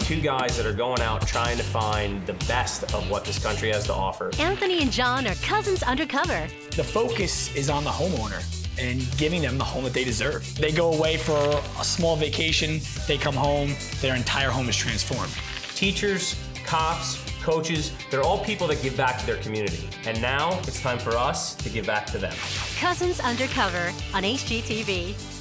two guys that are going out trying to find the best of what this country has to offer. Anthony and John are cousins undercover. The focus is on the homeowner and giving them the home that they deserve. They go away for a small vacation, they come home, their entire home is transformed. Teachers, cops, coaches, they're all people that give back to their community. And now it's time for us to give back to them. Cousins Undercover on HGTV.